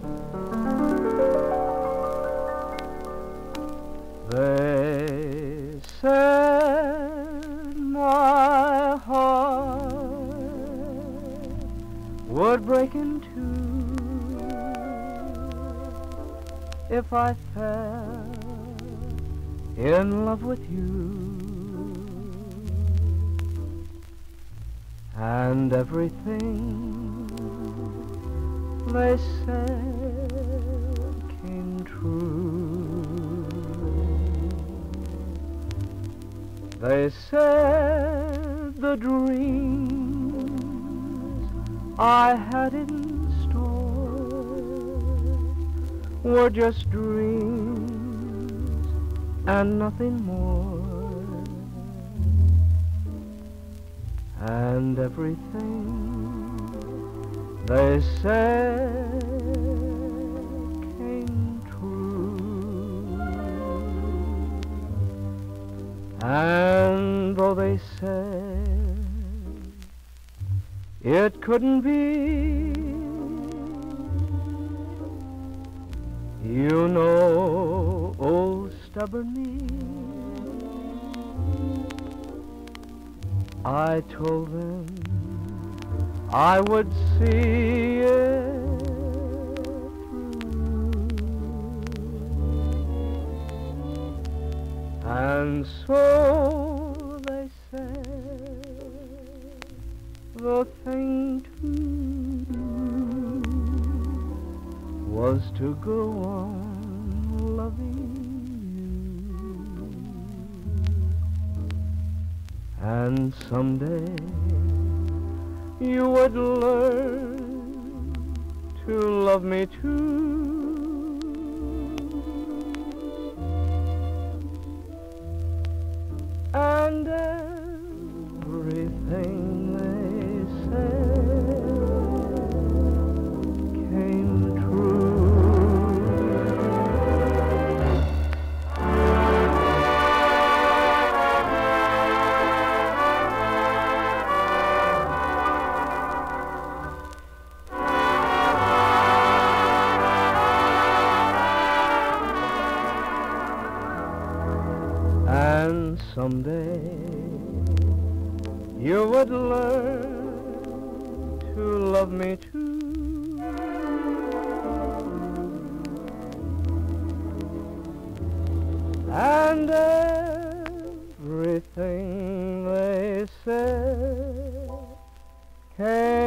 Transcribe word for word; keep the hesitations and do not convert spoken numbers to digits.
They said my heart would break in two if I fell in love with you. And everything they said came true. They said the dreams I had in store were just dreams and nothing more. And everything they said came true. And though they said it couldn't be, you know, old stubborn me, I told them I would see it through. And so they said the thing to do was to go on loving you. And someday you would learn to love me too. And everything they said came true. And someday you would learn to love me too. And everything they said came